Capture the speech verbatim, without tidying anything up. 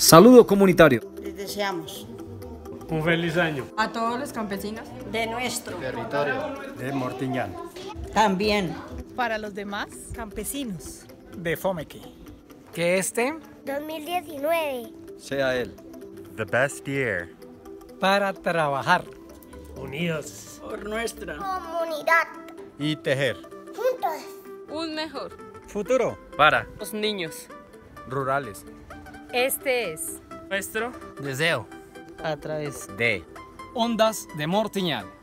Saludo comunitario. Les deseamos un feliz año a todos los campesinos de nuestro territorio de Mortiñán. También para los demás campesinos de Fomeque. Que este dos mil diecinueve sea él the best year para trabajar unidos por nuestra comunidad y tejer juntos un mejor futuro para los niños rurales. Este es nuestro deseo a través de Ondas de Mortiñán.